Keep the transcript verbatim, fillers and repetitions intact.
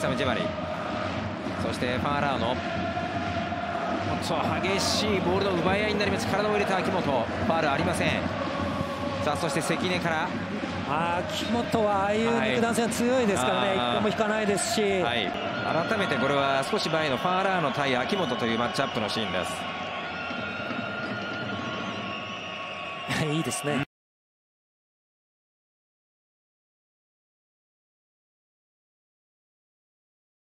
サム・ジェマリ、そしてファーラーノ、そう激しいボールの奪い合いになります。体を入れた秋元、ファールありません。さあそして関根から、 秋元はああいう肉弾戦強いですからね、一歩も引かないですし、 はい、改めてこれは少し前のファーラーノ対秋元というマッチアップのシーンです。 いいですね。